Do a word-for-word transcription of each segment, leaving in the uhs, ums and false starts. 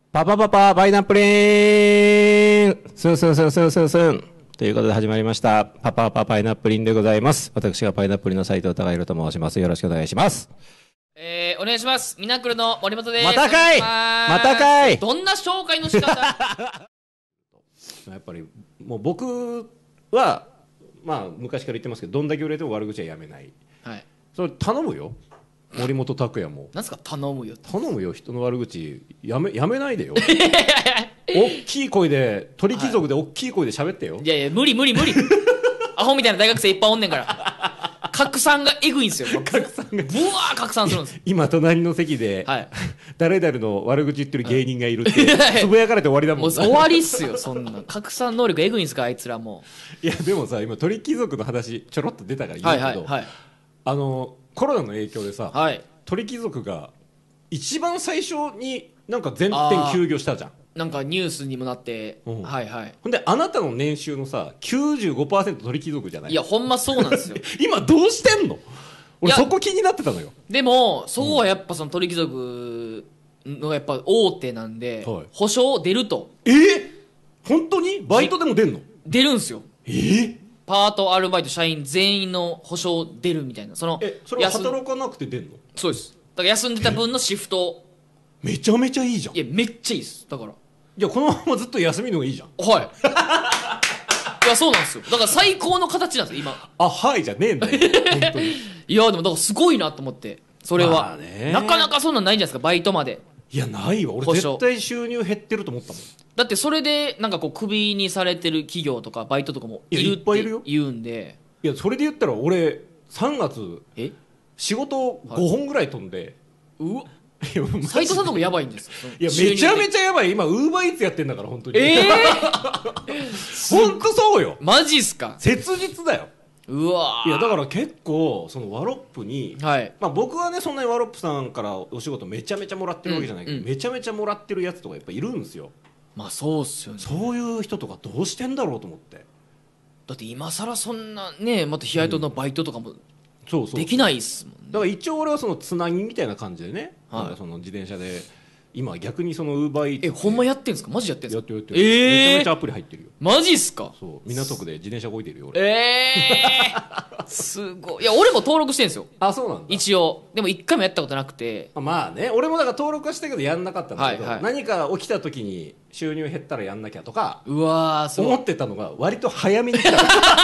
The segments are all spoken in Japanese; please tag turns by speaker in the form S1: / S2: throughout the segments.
S1: パパパパパイナップリンスンスンスンスンスンスンということで始まりましたパパパパイナップリンでございます。私がパイナップリンの斉藤孝弘と申します。よろしくお願いします。
S2: えー、お願いします。ミナクルの森本です。
S1: またかいまたかい。
S2: どんな紹介の仕方
S1: やっぱりもう僕はまあ昔から言ってますけど、どんだけ売れても悪口はやめない。
S2: はい。
S1: それ頼むよ。森本拓也も
S2: なんすか頼むよ
S1: 頼むよ。人の悪口やめやめないでよ。大きい声で鳥貴族で大きい声で喋ってよ、はい、
S2: いやいや無理無理無理アホみたいな大学生いっぱいおんねんから拡散がエグいんすよ。
S1: 拡散が
S2: ブワー拡散するんです
S1: 今隣の席で、はい、誰々の悪口言ってる芸人がいるってつぶやかれて終わりだもん。もう
S2: 終わりっすよそんな拡散能力エグいんすかあいつらも。
S1: いやでもさ今鳥貴族の話ちょろっと出たから言うけど、はいはいはい、あのコロナの影響でさ、はい、鳥貴族が一番最初になんか全店休業したじゃん。
S2: なんかニュースにもなって、うん、はいはい。
S1: ほんであなたの年収のさ きゅうじゅうごパーセント 鳥貴族じゃない。
S2: いやほんまそうなんですよ
S1: 今どうしてんの。俺そこ気になってたのよ。
S2: でもそこはやっぱその鳥貴族のやっぱ大手なんで、はい、保証出ると。
S1: えー、本当にバイトでも出んの。
S2: 出るんすよ。
S1: えー、
S2: パートアルバイト社員全員の保証出るみたいな。その
S1: えそれは働かなくて出んの。
S2: そうです。だから休んでた分のシフト
S1: めちゃめちゃいいじゃん。
S2: いやめっちゃいいですだから。
S1: いやこのままずっと休みの方がいいじゃん。
S2: はいいやそうなんですよ。だから最高の形なんですよ今。
S1: あはいじゃねえんだよ本当に。
S2: いやでもだからすごいなと思ってそれは、まあね、なかなかそんなんないんじゃないですかバイトまで。
S1: いやないわ。俺絶対収入減ってると思ったもん。
S2: だってそれでなんかこうクビにされてる企業とかバイトとかもいるって言うんで。
S1: いやそれで言ったら俺さんがつえ仕事ごほんぐらい飛んで、はい、うわ
S2: 斉藤さんのとこやばいんですよ。
S1: いやめちゃめちゃやばい。今ウーバーイーツやってんだから本当に。ええー、本当そうよ。
S2: マジっすか。
S1: 切実だよ。
S2: うわ
S1: いやだから結構そのワロップに、はい、まあ僕はねそんなにワロップさんからお仕事めちゃめちゃもらってるわけじゃないけど、うんうん、めちゃめちゃもらってるやつとかやっぱいるんですよ。
S2: まあそうっすよね。
S1: そういう人とかどうしてんだろうと思って。
S2: だって今更そんなねまたヒアイトのバイトとかも、うん
S1: そうそう
S2: できないっすもんね。
S1: だから一応俺はそのつなぎみたいな感じでね、はい、なんかその自転車で今逆にそのウーバーイーツ
S2: えほんまやってんすか。マジやってんすか。
S1: やってるやってる、えー、めちゃめちゃアプリ入ってるよ。
S2: マジっすか。
S1: そう港区で自転車動いてるよ俺。
S2: えー、すごい。いや俺も登録してんすよ。
S1: あそうなんだ。
S2: 一応でも一回もやったことなくて。
S1: まあね俺もだから登録はしたけどやんなかったんだけど、はいはい、何か起きた時に収入減ったらやんなきゃとか
S2: うわー
S1: 思ってたのが割と早めに来た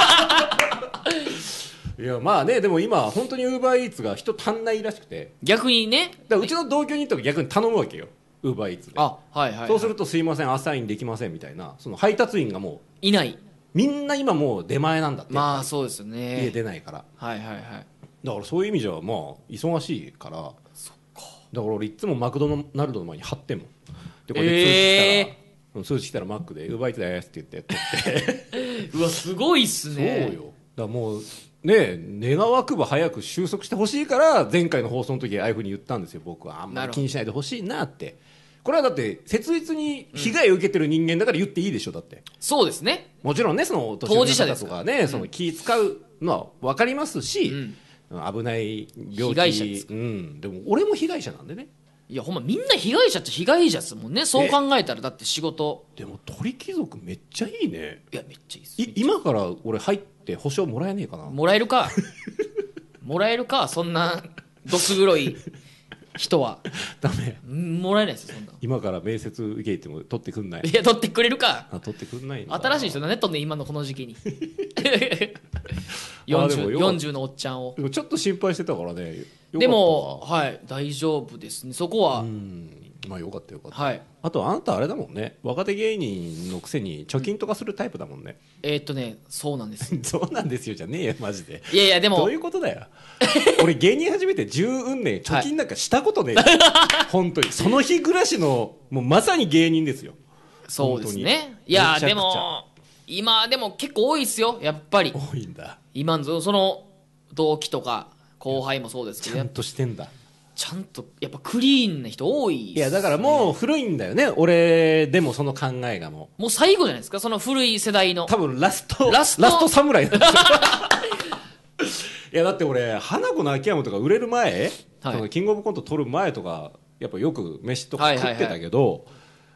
S1: いやまあねでも今本当にウーバーイーツが人足んないらしくて。
S2: 逆にね
S1: だからうちの同居人とか逆に頼むわけよウーバーイーツで。
S2: あ、はいはいはい、
S1: そうするとすいませんアサインできませんみたいなその配達員がもう
S2: いない。
S1: みんな今もう出前なんだって。
S2: まあそうですよね
S1: 家出ないから
S2: はいはいはい。
S1: だからそういう意味じゃまあ忙しいから。そっか。だから俺いつもマクドナルドの前に貼ってんもん。でこれで通知来たら、えー、通知来たらマックでウーバーイーツですって言って取ってう
S2: わすごいっすね。
S1: そうよ。だからもうね願わくば早く収束してほしいから前回の放送の時ああいうふうに言ったんですよ僕は。あんまり気にしないでほしいなって。これはだって切実に被害を受けてる人間だから言っていいでしょ。だって
S2: そうですね。
S1: もちろんねその
S2: 当事者です
S1: とかね、うん、その気使うのは分かりますし、うん、危ない病気
S2: 被害者です、
S1: うん、でも俺も被害者なんでね。
S2: いやほんまみんな被害者っちゃ被害者ですもんね。そう考えたらだって仕事。
S1: でも鳥貴族めっちゃいいね。
S2: いやめっちゃいいっす。
S1: い今から俺入って保証もらえねえかな。
S2: もらえるかもらえるかそんなどす黒い人は
S1: ダメ
S2: もらえないですよそんな。
S1: 今から面接受けても取ってくんない。
S2: いや取ってくれるか。
S1: あ取ってくんないんだ。
S2: 新しい人何とんねん今のこの時期によんじゅう, よんじゅうのおっちゃんを。
S1: でもちょっと心配してたからね。
S2: でもはい大丈夫ですねそこは。うん
S1: まあよかったよかった、
S2: はい、
S1: あとあなたあれだもんね若手芸人のくせに貯金とかするタイプだもんね。
S2: えー、っとねそうなんです
S1: そうなんですよじゃねえよマジで。
S2: いやいやでも
S1: どういうことだよ俺芸人始めて十うん年貯金なんかしたことねえ、はい、本当にその日暮らしのもうまさに芸人ですよ。
S2: そうですね。いやでも今でも結構多いっすよやっぱり。
S1: 多いんだ
S2: 今のその同期とか後輩もそうですけど
S1: ちゃんとしてんだ。
S2: ちゃんとやっぱクリーンな人多いっす、ね、
S1: いやだからもう古いんだよね俺でもその考えがも
S2: うもう最後じゃないですかその古い世代の
S1: 多分ラスト
S2: ラスト
S1: ラスト侍なんですよいやだって俺花子の秋山とか売れる前、はい、そのキングオブコント取る前とかやっぱよく飯とか食ってたけど、はいはいはい、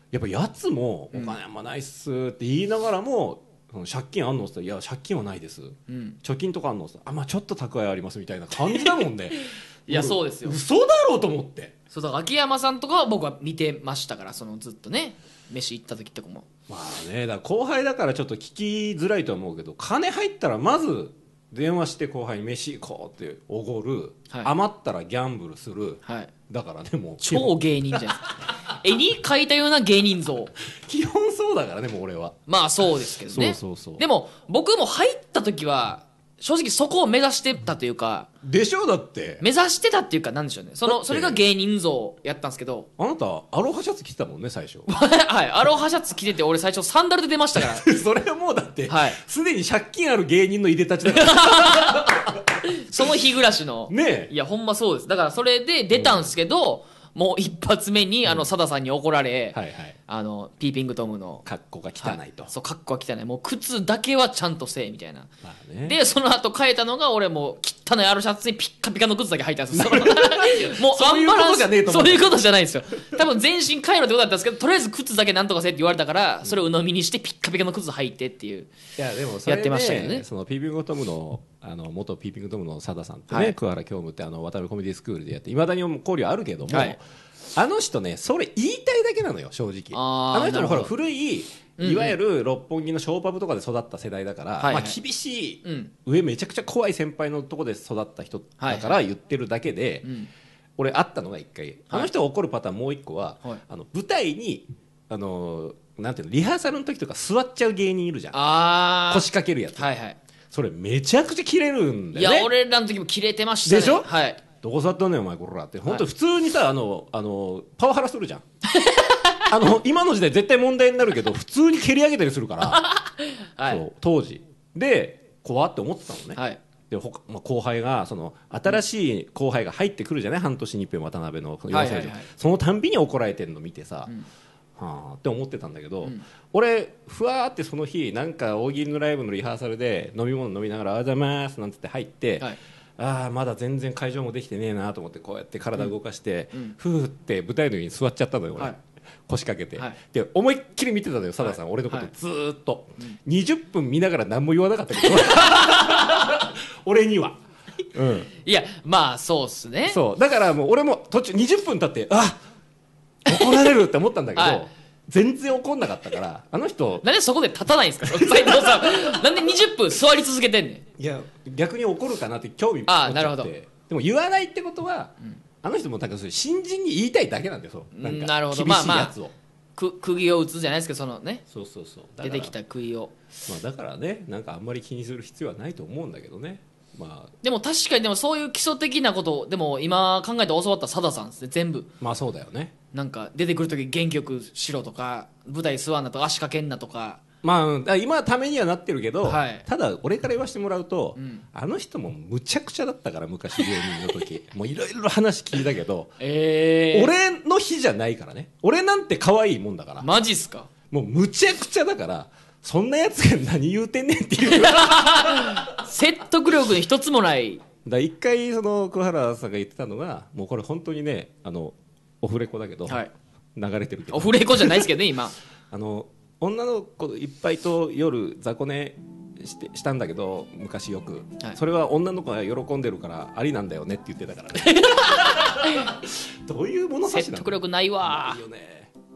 S1: やっぱやつもお金あんまないっすって言いながらも、うん、借金あんのって言ったらいや借金はないです、うん、貯金とかあんのってあまあちょっと蓄えありますみたいな感じだもんね
S2: いやそうですよ、
S1: 嘘だろうと思って。
S2: そうだから秋山さんとかは僕は見てましたから、そのずっとね飯行った時とかも。
S1: まあね、だから後輩だからちょっと聞きづらいと思うけど、金入ったらまず電話して後輩に飯行こうっておごる、はい、余ったらギャンブルする、はい、だからねもう
S2: 超芸人じゃないですか絵に描いたような芸人像
S1: 基本そうだからねもう俺は。
S2: まあそうですけどね。
S1: そうそうそう。
S2: でも僕も入った時は正直そこを目指してたというか。
S1: でしょ。だって
S2: 目指してたっていうかなんでしょうね、そのそれが芸人像やったんですけど。
S1: あなたアロハシャツ着てたもんね最初
S2: はいアロハシャツ着てて俺最初サンダルで出ましたから
S1: それはもうだってすで、
S2: はい、
S1: に借金ある芸人のいでたちだから
S2: その日暮らしの
S1: ねえ。
S2: いやほんまそうです。だからそれで出たんですけど、うんもう一発目にあの佐田さんに怒られ、うんはいはい、あのピーピングトムの
S1: 格好が汚いと、
S2: はい、そう格好が汚い、もう靴だけはちゃんとせえみたいな、
S1: まあね、
S2: でその後変えたのが俺もう汚いアロシャツにピッカピカの靴だけ履いたんですよもうアンバランス、そういうことじゃないんですよ。多分全身変えろってことだったんですけど、とりあえず靴だけなんとかせえって言われたから、それを鵜呑みにしてピッカピカの靴履いてっていう、
S1: いやでもそれ、ね、
S2: やってましたけどね。
S1: そのピーピングトムのあの元ピーピングトムの佐田さんってね、はい、桑原教務ってあの渡るコメディスクールでやっていまだに交流あるけども、はい、あの人ねそれ言いたいだけなのよ正直。 あ, あの人もほら古いいわゆる六本木のショーパブとかで育った世代だから、うんうんまあ、厳しい、うん、上めちゃくちゃ怖い先輩のとこで育った人だから言ってるだけで、はいはいうん、俺あったのが一回、はい、あの人が怒るパターンもう一個は、はい、あの舞台にあのなんていうのリハーサルの時とか座っちゃう芸人いるじゃん。あ腰掛けるやつ、はいはい、それめちゃくちゃキレるんだよね。
S2: いや俺らの時もキレてましたね。
S1: でしょ、
S2: はい、
S1: どこ座ったんねんお前こらって本当普通にさ、はい、あのあのパワハラするじゃんあの今の時代絶対問題になるけど普通に蹴り上げたりするから、はい、そう当時で怖って思ってたのね、はい、でほ、まあ、後輩がその新しい後輩が入ってくるじゃない、半年に一遍渡辺の養成所、はいはいはい、そのたんびに怒られてるの見てさ、うんはあって思ってたんだけど、うん、俺ふわーってその日なんか大喜利のライブのリハーサルで飲み物飲みながら「おはようございます」なんつって入って、はい、ああまだ全然会場もできてねえなと思ってこうやって体動かして、うん、ふーって舞台の上に座っちゃったのよ俺、はい、腰掛けて、はい、で思いっきり見てたのよ佐田さん、はい、俺のことずーっと、はい、にじゅっぷん見ながら何も言わなかったけど俺には、
S2: うん、いやまあそうっすね。
S1: そうだからもう俺も途中にじゅっぷん経ってあ怒られるって思ったんだけど、はい、全然怒んなかったからあの人
S2: なんでそこで立たないんですか斉藤さんなんでにじゅっぷん座り続けてんね
S1: ん。いや逆に怒るかなって興味持っちゃって。あなるほど。でも言わないってことは、うん、あの人もなんかそういう新人に言いたいだけなんだよ。そうなんか
S2: なるほど
S1: 厳しいやつを、まあま
S2: あ、く釘を打つじゃないですけどそのね
S1: そうそうそう
S2: 出てきた杭を、
S1: まあ、だからねなんかあんまり気にする必要はないと思うんだけどね。まあ、
S2: でも確かにでもそういう基礎的なことでも今考えて教わった佐田さんですね全部。
S1: まあそうだよね。
S2: なんか出てくるとき元気よくしろとか舞台座んなとか足掛けんなとか。
S1: まあ今はためにはなってるけど、はい、ただ俺から言わせてもらうと、うん、あの人もむちゃくちゃだったから昔芸人の時もういろいろ話聞いたけど、えー、俺の日じゃないからね。俺なんて可愛いもんだから。
S2: マジっすか。
S1: もうむちゃくちゃだからそんなやつが何言うてんねんっていう
S2: 説得力に一つもない。
S1: だ一回その桑原さんが言ってたのがもうこれ本当にねあのオフレコだけど、はい、流れてるけど
S2: オフレコじゃないですけどね今
S1: あの女の子いっぱいと夜雑魚寝してしたんだけど昔よく、はい、それは女の子が喜んでるからありなんだよねって言ってたからねどういう物差しなの。
S2: 説得力ないわ
S1: いいよね。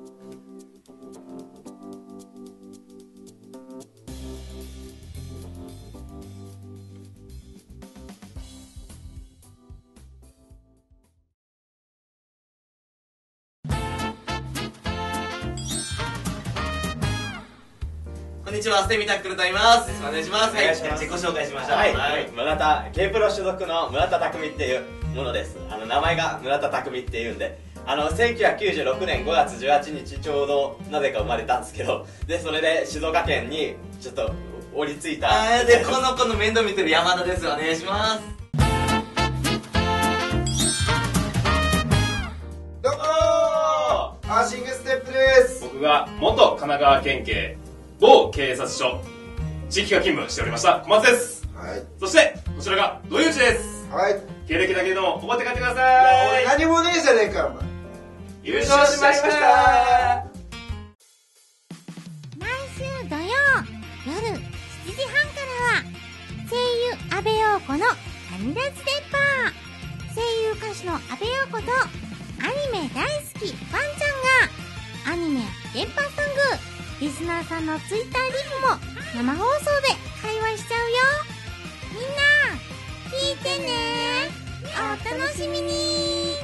S3: こんにちは、ステミタックルと言います。お願いします。はい、自己紹介しましょう。はい、はい、村田 K プロ所属の村田匠っていうものです。あの名前が村田匠っていうんで、あのせんきゅうひゃくきゅうじゅうろくねんごがつじゅうはちにちちょうどなぜか生まれたんですけど、でそれで静岡県にちょっと降り着いた。あでこの子の面倒見てる山田です。お願いします。
S4: どうもー、アーシングステップです。
S5: 僕が元神奈川県警某警察署地域課勤務しておりました小松です。はい。そしてこちらが土井内です。はい。経歴だけでも覚えて帰ってください。
S4: いや俺何もねえじゃねえかお前。
S5: 優勝しましたー。
S6: ミダステッパー、声優歌手の阿部陽子とアニメ大好きワンちゃんがアニメや電波ソング、リスナーさんのツイッターリプも生放送で会話しちゃうよ。みんな聞いてね。お楽しみに。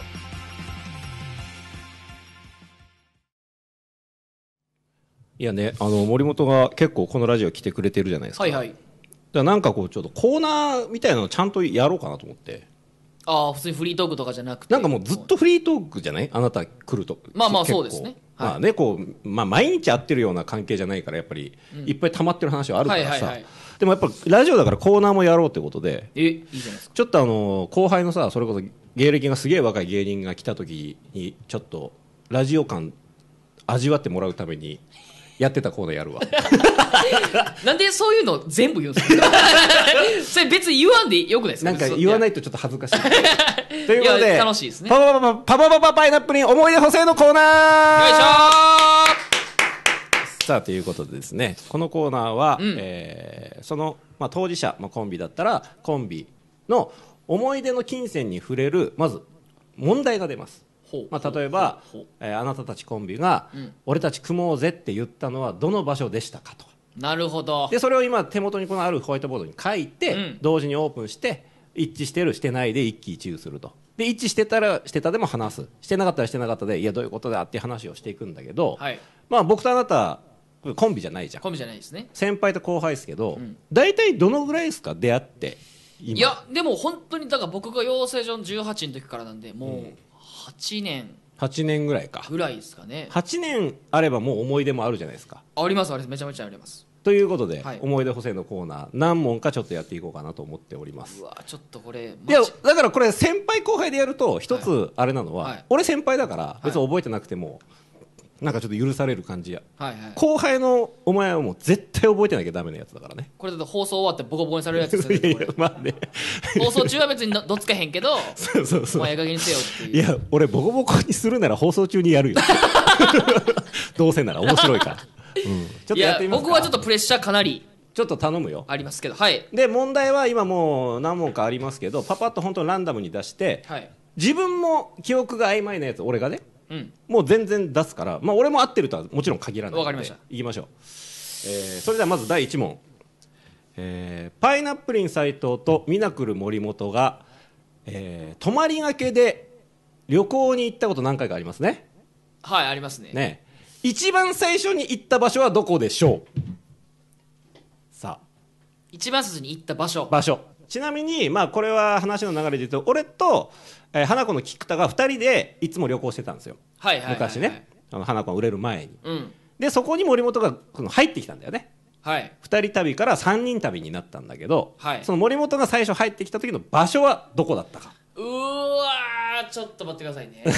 S1: いやね、あの森本が結構このラジオ来てくれてるじゃないですか。
S2: はいはい。
S1: だからなんかこうちょっとコーナーみたいなのちゃんとやろうかなと思って。
S2: ああ、普通にフリートークとかじゃなくて、
S1: なんかもうずっとフリートークじゃない？あなた来ると。
S2: まあまあそうですね。
S1: はい、まあね、こう、まあ毎日会ってるような関係じゃないからやっぱり、うん、いっぱい溜まってる話はあるからさ。はいはいはい、でもやっぱラジオだからコーナーもやろうってことで。
S2: え、いいじゃないですか。
S1: ちょっとあの後輩のさ、それこそ芸歴がすげえ若い芸人が来た時にちょっとラジオ感味わってもらうために。やってたコーナーやるわ
S2: なんでそういうの全部言うんですかそれ別に言わんでよくないですか。
S1: なんか言わないとちょっと恥ずかしいということで
S2: 楽しいですね。
S1: パパパパパパパパパイナップルに思い出補正のコーナー。
S2: よいしょ
S1: ー。さあということでですね、このコーナーは、うん、えー、その、まあ、当事者、まあ、コンビだったらコンビの思い出の金銭に触れるまず問題が出ます。まあ、例えば、えー、あなたたちコンビが、うん、俺たち組もうぜって言ったのはどの場所でしたかと。
S2: なるほど。
S1: でそれを今手元にこのあるホワイトボードに書いて、うん、同時にオープンして一致してるしてないで一喜一憂すると。で一致してたらしてたでも話す、してなかったらしてなかったでいやどういうことだっていう話をしていくんだけど、はい、まあ僕とあなたコンビじゃないじゃん。
S2: コンビじゃないですね。
S1: 先輩と後輩ですけど、うん、大体どのぐらいですか出会って今。
S2: いやでも本当にだから僕が養成所のじゅうはちの時からなんでもうはちねん
S1: はちねんぐらいか
S2: ぐらいですかね。
S1: はちねんあればもう思い出もあるじゃないですか。
S2: ありますあります、めちゃめちゃあります。
S1: ということで、はい、思い出補正のコーナー何問かちょっとやっていこうかなと思っております。
S2: うわちょっとこれ
S1: いやだからこれ先輩後輩でやると一つあれなのは、はいはい、俺先輩だから別に覚えてなくても、はい、なんかちょっと許される感じや、はいはい、後輩のお前はもう絶対覚えてなきゃダメなやつだからね。
S2: これだと放送終わってボコボコにされるやつですよね。いやまあね放送中は別にどつけへんけどそうそうそう、お前ええ加減にせよっていう。
S1: いや俺ボコボコにするなら放送中にやるよどうせなら面白いから、うん、ちょっとやってみますか。
S2: 僕はちょっとプレッシャーかなり
S1: ちょっと頼むよ。
S2: ありますけど、はい。
S1: で問題は今もう何問かありますけどパパッと本当にランダムに出して、はい、自分も記憶が曖昧なやつ俺がね、うん、もう全然出すから、まあ、俺も合ってるとはもちろん限らないので。
S2: わかりました。
S1: いきましょう、えー、それではまずだいいち問、えー、パイナップリン斉藤とミナクル森本が、えー、泊まりがけで旅行に行ったこと何回かありますね。
S2: はいありますね。
S1: ね一番最初に行った場所はどこでしょう。さあ
S2: 一番最初に行った場所
S1: 場所ちなみに、まあ、これは話の流れで言うと俺と、えー、花子の菊田がふたりでいつも旅行してたんですよ、はいはいはいはい、昔ねあの花子が売れる前に、うん、でそこに森本がこの入ってきたんだよね、はい、ふたり旅からさんにん旅になったんだけど、はい、その森本が最初入ってきた時の場所はどこだったか。
S2: うわーちょっと待ってくださいね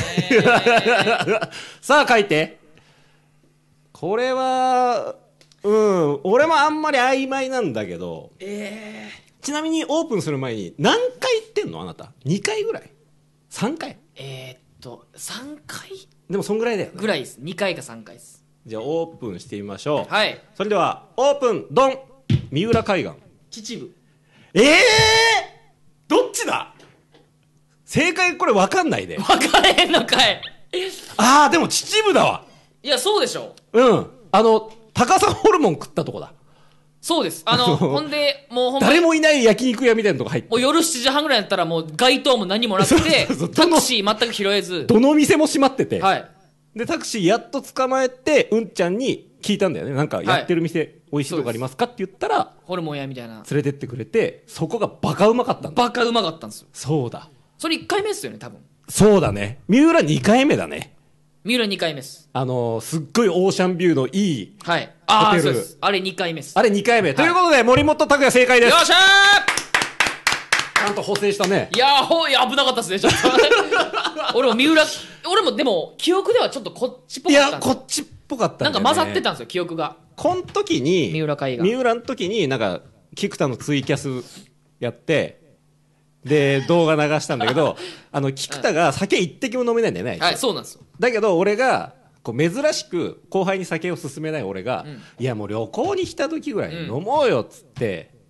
S1: さあ書いて。これはうん俺もあんまり曖昧なんだけど、えー、ちなみにオープンする前に何回行ってんのあなた。にかいぐらいさんかい
S2: えー、っとさんかい
S1: でもそんぐらいだよね。
S2: ぐらいです。にかいかさんかいです。
S1: じゃあオープンしてみましょう。
S2: はい。
S1: それではオープンドン。三浦海岸
S2: 秩父。
S1: ええー、どっちだ。正解これ分かんないで。
S2: 分かれへんのかい。
S1: ああでも秩父だわ。
S2: いやそうでしょ。
S1: うんあの高さホルモン食ったとこだ。
S2: そうです。あのほんでもうほんま
S1: 誰もいない焼肉屋みたいなとこ入って
S2: もう夜しちじはんぐらいだったらもう街灯も何もなくてそうそうそうタクシー全く拾えず
S1: どの店も閉まってて、はい、でタクシーやっと捕まえてうんちゃんに聞いたんだよね。なんかやってる店、はい、美味しいとこありますかって言ったら
S2: ホルモン屋みたいな
S1: 連れてってくれてそこがバカうまかったんだ。
S2: バカうまかったんですよ。
S1: そうだ
S2: それいっかいめですよね多分。
S1: そうだね三浦にかいめだね。
S2: 三浦にかいめです。
S1: あのー、すっごいオーシャンビューのいい
S2: はい。ああそうです。あれにかいめです。
S1: あれにかいめ、はい、ということで森本拓也正解です。
S2: よっしゃ
S1: ーちゃんと補正したね。
S2: いやーほいや危なかったですねちょっと俺も三浦俺もでも記憶ではちょっとこっちっぽかったんですよ。
S1: いやこっちっぽかったんだよね。
S2: なんか混ざってたんですよ記憶が。
S1: こん時に
S2: 三浦海岸
S1: 三浦の時になんか菊田のツイキャスやってで動画流したんだけどあの菊田が酒一滴も飲めないんだよね。
S2: はいそうなんですよ。
S1: だけど俺がこう珍しく後輩に酒を勧めない俺が、うん、いやもう旅行に来た時ぐらい飲もうよっつって、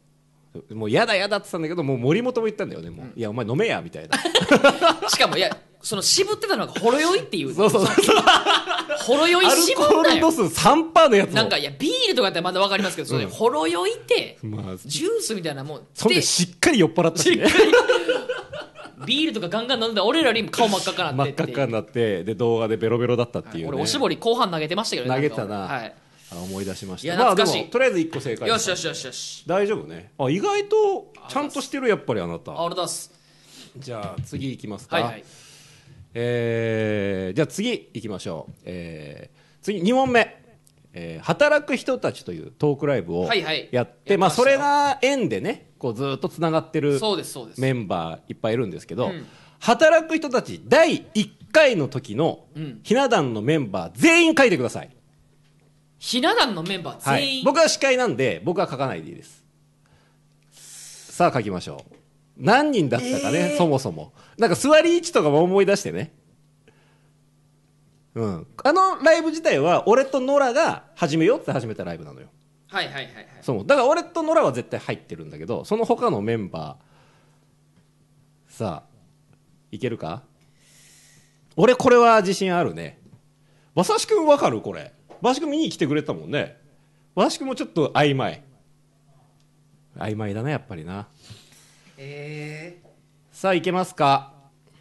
S1: もうやだやだって言ったんだけど、もう森本も言ったんだよね、もう、うん、いやお前飲めやみたいな
S2: しかもいやその渋ってたのがほろ酔いっていう
S1: そうそうそう
S2: ほろ酔い渋んなよ。
S1: アルコール度数 さんパーセント のやつ
S2: なんかいやビールとかってまだ分かりますけど、それ、うん、ほろ酔いって、まあ、ジュースみたいなもん
S1: そんでしっかり酔っ払ったし、ね、
S2: ビールとかガンガン飲んで俺らよりも顔真っ赤っかになって
S1: 真っ赤っかになってで動画でベロベロだったっていう、ね、
S2: はい、俺おしぼり後半投げてましたけどね。
S1: 投げたな、
S2: はい、
S1: あ思い出しました。
S2: いや懐かしい、
S1: まあ、でもとりあえずいっこ正解。
S2: よしよしよしよし
S1: 大丈夫ね。あ意外とちゃんとしてるやっぱりあなた。
S2: ありがとうす。
S1: じゃあ次いきますか。
S2: はいはい、
S1: えー、じゃあ次いきましょう、えー、次に問目、えー、働く人たちというトークライブをやって、はいはい、まあ、それが縁でねこうずっとつながってるメンバーいっぱいいるんですけど、うん、働く人たちだいいっかいの時のひな壇のメンバー全員書いてください。
S2: ひな壇のメンバー全員、
S1: はい、僕は司会なんで僕は書かないでいいです。さあ書きましょう。何人だったかね、えー、そもそもなんか座り位置とかも思い出してね、うん、あのライブ自体は俺とノラが始めようって始めたライブなのよ。
S2: はいはいはいはい。
S1: そうだから俺とノラは絶対入ってるんだけど、その他のメンバーさあいけるか。俺これは自信あるね。馬刺し君分かるこれ。馬刺し君見に来てくれたもんね。馬刺し君もちょっと曖昧曖昧だねやっぱりな。
S2: えー、
S1: さあいけますか。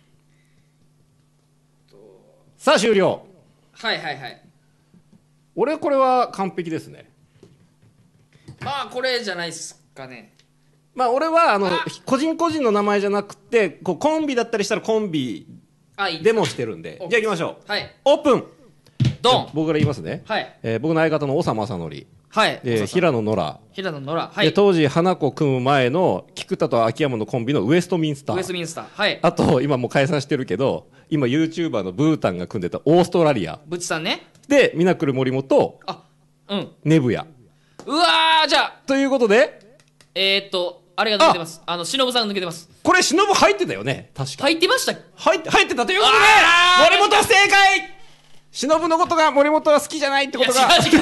S1: さあ終了。
S2: はいはいはい。
S1: 俺これは完璧ですね。
S2: まあこれじゃないっすかね。
S1: まあ俺はあの個人個人の名前じゃなくてこうコンビだったりしたらコンビでもしてるんで、じゃあいきましょう。
S2: はい、
S1: オープン。
S2: ドン。
S1: 僕から言いますね。
S2: はい、
S1: えー、僕の相方の長正則。
S2: はい、
S1: で平野ノラ。
S2: 平野ノラ。はい。
S1: で当時花子組む前の菊田と秋山のコンビのウエストミンスター。
S2: ウエストミンスター。はい。
S1: あと今もう解散してるけど今 YouTuber のブータンが組んでたオーストラリア。
S2: ブチさんね。
S1: でミナクル森本。
S2: あ、うん。
S1: ネブヤ。
S2: うわーじゃあ。
S1: ということで。
S2: えー、っとあれが抜けてます。あの忍さんが抜けてます。
S1: これ忍入ってたよね確か。
S2: 入ってました。
S1: 入って入ってたということで森本不正解。忍のことが森本は好きじゃないってことが。
S2: 違う違う違う違う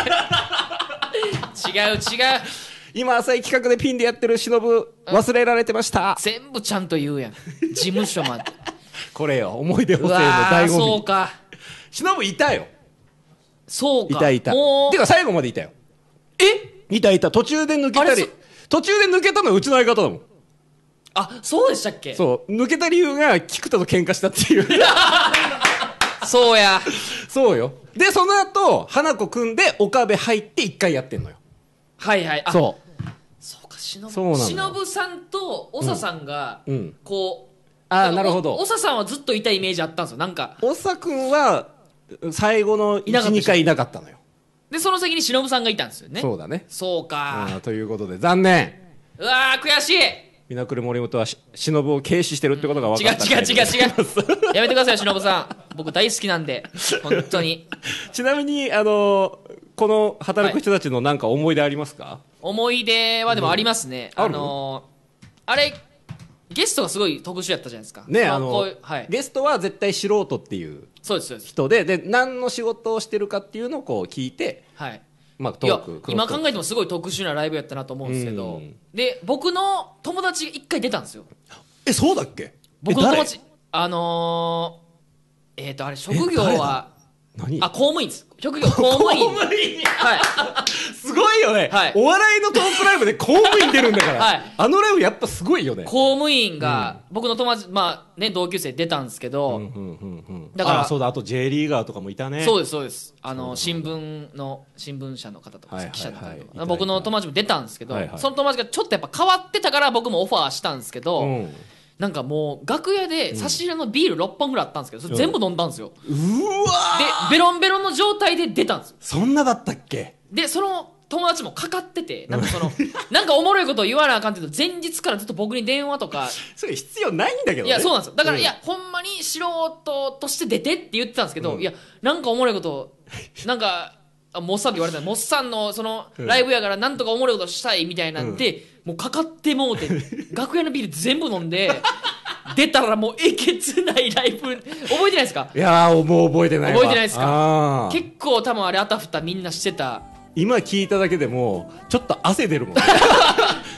S2: 違う違う。
S1: 今浅い企画でピンでやってる忍忘れられてました。
S2: 全部ちゃんと言うやん。事務所まで。
S1: これよ思い出補正の醍醐味。
S2: そうか。
S1: 忍いたよ。
S2: そうか。
S1: いたいた。てか最後までいたよ。
S2: え？
S1: いたいた。途中で抜けたり途中で抜けたのはうちの相方だもん。
S2: あ、そうでしたっけ？
S1: そう抜けた理由が菊田と喧嘩したっていう。
S2: そうや。
S1: そうよ。でその後花子組んで岡部入って一回やってんのよ。
S2: はいはい。あ、
S1: そう
S2: そうか。忍
S1: そう
S2: 忍さんと長さんが、うんうん、こう
S1: ああなるほど。
S2: 長さんはずっといたイメージあったんですよ。なんか
S1: 長君は最後の いち,に 回いなかったのよ。
S2: でその先に忍さんがいたんですよね。
S1: そうだね。
S2: そうか。
S1: あということで残念。
S2: うわー悔しい。
S1: ミナクル森本は忍を軽視してるってことが分かった、
S2: うん、違う違う違う違うやめてください忍さん。僕大好きなんで本当に。
S1: ちなみにあのこの働く人たちのなんか思い出ありますか？はい、
S2: 思い出はでもありますね。うん、あのー、あれゲストがすごい特殊やったじゃないですか
S1: ね。あの、はい、ゲストは絶対素人っていう人でで何の仕事をしてるかっていうのをこう聞いて、
S2: はい
S1: まあ、トーク
S2: 今考えてもすごい特殊なライブやったなと思うんですけど、で僕の友達が一回出たんですよ。
S1: えそうだっけ？
S2: 僕の友達あのー、えっ、ー、とあれ職業は
S1: 何？
S2: あ公務員です。職業公務員。
S1: 公務員
S2: はい
S1: すごいよね、はい、お笑いのトークライブで公務員出るんだから、はい、あのライブやっぱすごいよね。
S2: 公務員が、うん、僕の友達まあね同級生出たんですけど、うんうんうんうん、だから
S1: あそうだあと J リーガーとかもいたね。
S2: そうですそうです。あの新聞の新聞社の方とか、はいはいはい、記者の方とか僕の友達も出たんですけど、はいはい、その友達がちょっとやっぱ変わってたから僕もオファーしたんですけど、うん、なんかもう楽屋で差し入れのビールろっぽんぐらいあったんですけどそれ全部飲んだんですよ。
S1: うわ
S2: でベロンベロンの状態で出たんですよ。
S1: そんなだったっけ？
S2: でその友達もかかっててなんかそのなんかおもろいことを言わなあかんって言うと前日からずっと僕に電話とか
S1: それ必要ないんだけどね。
S2: いやそうなんですよ。だから、うん、いやほんまに素人として出てって言ってたんですけど、うん、いやなんかおもろいことなんかモッサンって言われたモッサンのそのライブやからなんとかおもろいことしたいみたいなんで、うん、もうかかってもうて楽屋のビール全部飲んで出たらもうえげつないライブ覚えてないですか？
S1: いやーもう覚えてないわ。
S2: 覚えてないですか？結構多分あれあたふたみんなしてた。
S1: 今聞いただけでもちょっと汗出るもんね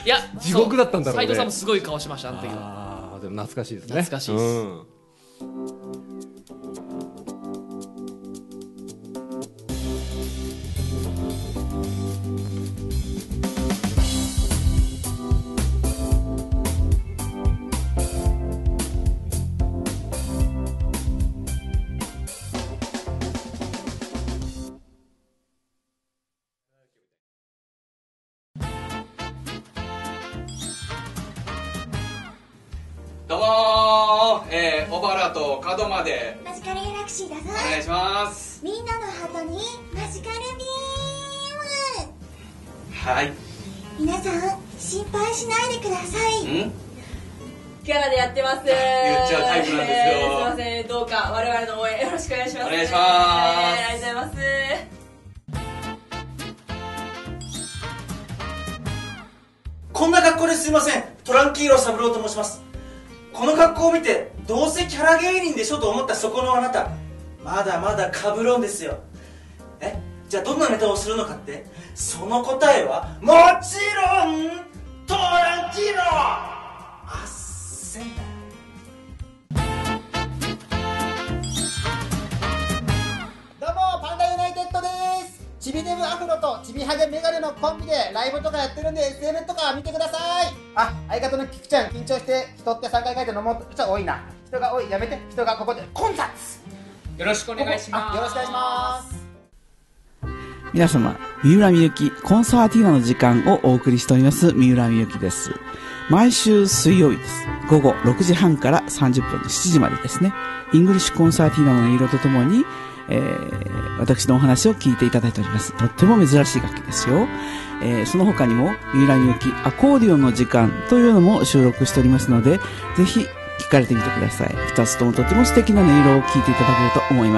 S2: いや
S1: 地獄だったんだろうね。
S2: 斉藤さんもすごい顔しましたあの時は。
S1: ああでも懐かしいですね。
S2: 懐かしいです、うん。
S7: どうもー、えー、オバラと角まで
S6: マジカルギャラクシーだぞ。
S7: お願いします。
S6: みんなのハートにマジカルビーム。
S7: はい。
S6: 皆さん心配しないでください。
S7: ん
S8: キャラでやってます。
S7: 言っちゃうタイプなんですよ。
S8: えー、すいません、どうか我々の応援よろしくお願いします。
S7: お願いします。
S8: ありがとうございます。
S9: こんな格好ですいません。トランキーロ三郎と申します。この格好を見てどうせキャラ芸人でしょと思ったそこのあなた、まだまだカブロンですよ。え、じゃあどんなネタをするのかって、その答えはもちろんトランキーロあっせんだ。
S10: どうもパンダユナイテッドです。チビデブアフロとチビハゲメガネのコンビでライブとかやってるんで エスエヌ とか見てください。あ、相方のキクちゃん緊張して人ってさんかい書いて飲もうと人多いな。人が多い、やめて。人がここで混雑。
S7: よろしくお願いします。
S10: よろしくお願いします。
S11: 皆様、三浦美幸コンサーティーナの時間をお送りしております三浦美幸です。毎週水曜日です。午後ろくじはんからさんじゅっぷんのしちじまでですね。イングリッシュコンサーティーナの音色とともにえー、私のお話を聞いていただいております。とっても珍しい楽器ですよ。えー、その他にも三浦美幸アコーディオンの時間というのも収録しておりますので、ぜひ聞かれてみてください。二つともとても素敵な音色を聞いていただけると思います。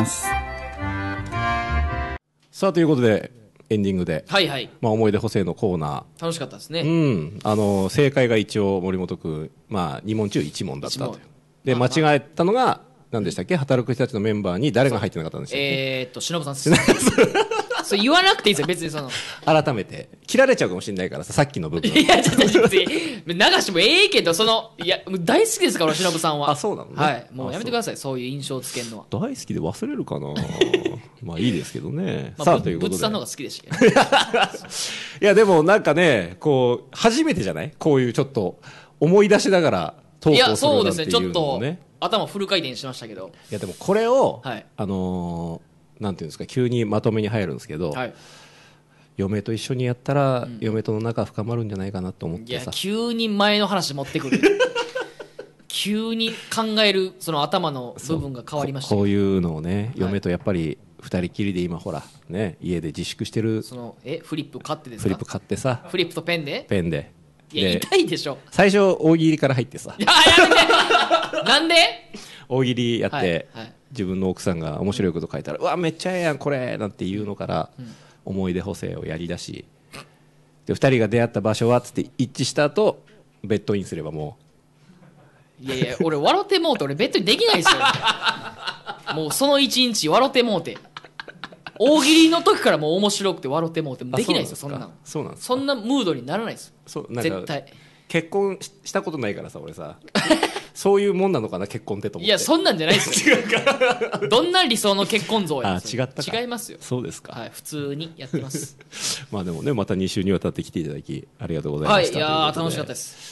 S1: さあということでエンディングで、
S2: はいはい、
S1: まあ、思い出補正のコーナー
S2: 楽しかったですね。
S1: うん、あの正解が一応森本君、まあ、に問中いち問だったと。で間違えたのが何でしたっけ、働く人たちのメンバーに誰が入ってなかったんでしたっけ。え
S2: ーっと忍さんです。それ言わなくていいですよ別に。その
S1: 改めて切られちゃうかもしれないからさ、さっきの部分。
S2: いやちょっと流してもええけど、そのいや大好きですから忍さんは。
S1: あ、そうなのね。
S2: はい、もうやめてください、そういう印象をつけるのは。
S1: 大好きで忘れるかなまあいいですけどね、
S2: まあ、
S1: さあということで
S2: ぶつさんの方が好きでしたけど
S1: いやでもなんかね、こう初めてじゃない、こういうちょっと思い出しながら投稿するなんていうのもね。いやそうですね、
S2: ちょっと頭フル回転しましたけど。
S1: いやでもこれを、
S2: はい、
S1: あのー、なんていうんですか、急にまとめに入るんですけど、はい、嫁と一緒にやったら、うん、嫁との仲深まるんじゃないかなと思ってさ。
S2: いや急に前の話持ってくる急に考えるその頭の部分が変わりました。
S1: こういうのをね、嫁とやっぱり二人きりで今ほらね、家で自粛してる。
S2: そのえフリップ買ってですか。
S1: フリップ買ってさ、
S2: フリップとペンで
S1: ペンで
S2: いや痛いでしょ。
S1: 最初大喜利から入ってさ、
S2: いややめてなんで
S1: 大喜利やって、はいはい、自分の奥さんが面白いこと書いたら、うん、うわめっちゃええやんこれなんて言うのから、うん、思い出補正をやりだし、でふたりが出会った場所はつって一致した後ベッドインすればも
S2: う、いやいや俺笑ってもうて俺ベッドにできないですよもうその一日笑ってもうて、大喜利の時からもう面白くて笑ってもうてできないですよ。そんな
S1: そうなん
S2: そんなムードにならないですよ。そうなんか絶対
S1: 結婚 し, したことないからさ俺さそういうもんなのかな結婚ってと思って。
S2: いやそんなんじゃないですよ違うかどんな理想の結婚像や。
S1: あ違ったか。
S2: 違いますよ。
S1: そうですか、
S2: はい、普通にやってます
S1: まあでもね、またに週にわたって来ていただきありがとうございました。
S2: はい、いや楽しかったです。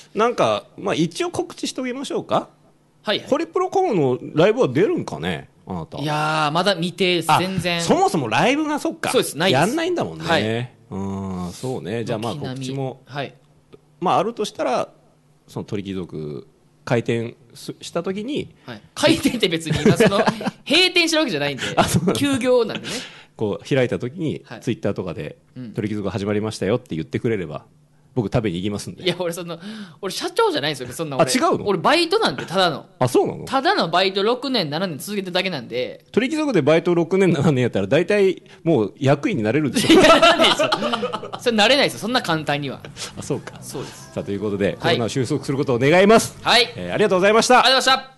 S1: なんか、まあ、一応告知しておきましょうか。
S2: はい、
S1: ホリプロコムのライブは出るんかねあなた。
S2: いやまだ未定です。全然
S1: そもそもライブがそっか
S2: そうですないです。
S1: やんないんだもんね、
S2: はい、
S1: うんそうね。じゃあまあ告知も、
S2: はい、
S1: まああるとしたらその鳥貴族開店した時に、
S2: はい、開店って別に今その閉店してるわけじゃないんで休業なんでね
S1: こう開いた時に、はい、ツイッターとかで、うん、鳥貴族始まりましたよって言ってくれれば僕食べに行きますんで。
S2: いや俺その俺社長じゃないんですよそんな俺。
S1: あ違うの。
S2: 俺バイトなんでただの。
S1: あそうなの。
S2: ただのバイトろくねんななねん続けてるだけなんで。
S1: 鳥貴族でバイトろくねんななねんやったら大体もう役員になれるでしょ。
S2: いやなれないですよそれなれないですよそんな簡単には。
S1: あそうか。
S2: そうです。
S1: さあということで、はい、コロナを収束することを願います。
S2: はい、
S1: えー、ありがとうございました。
S2: ありがとうございました。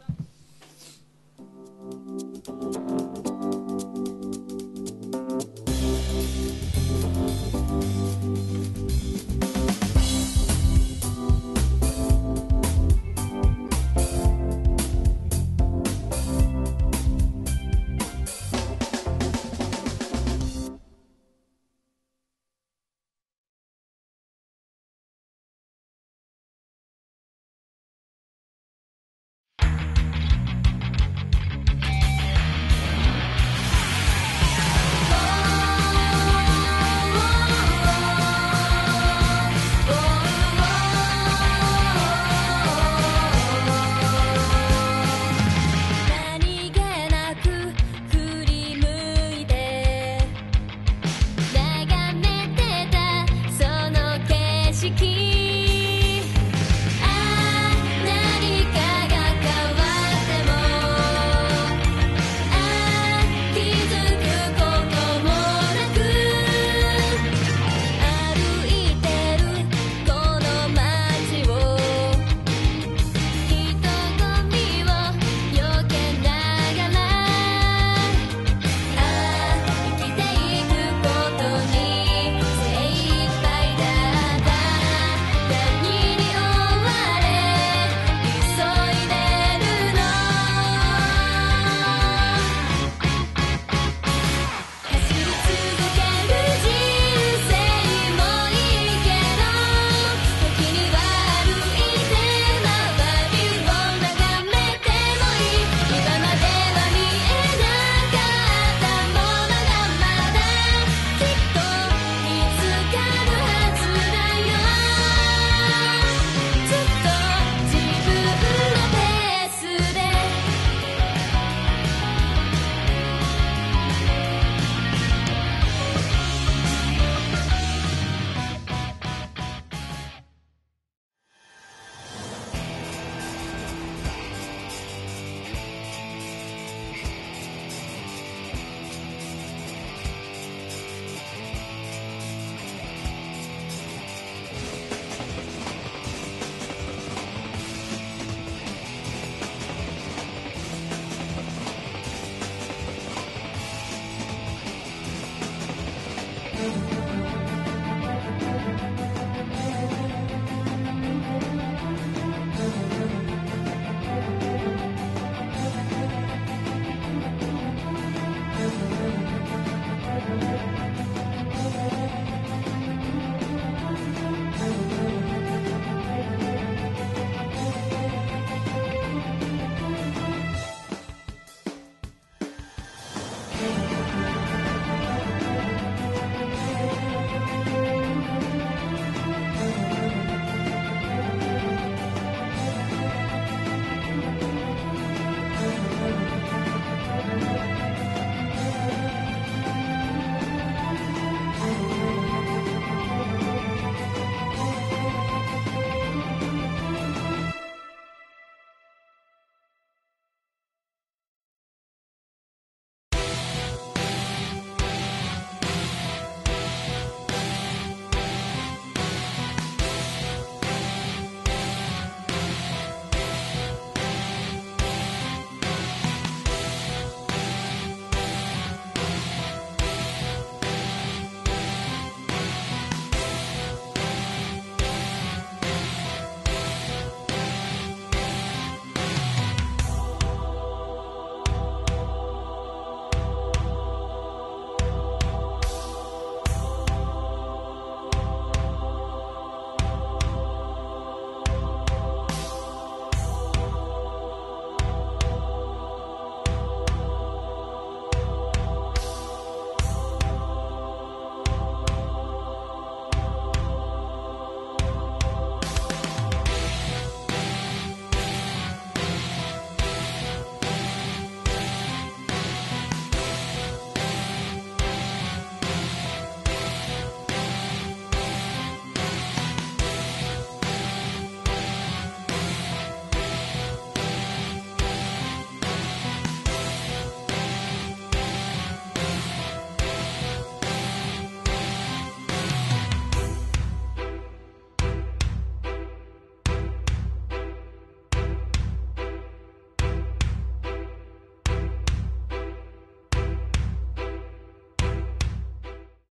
S6: す。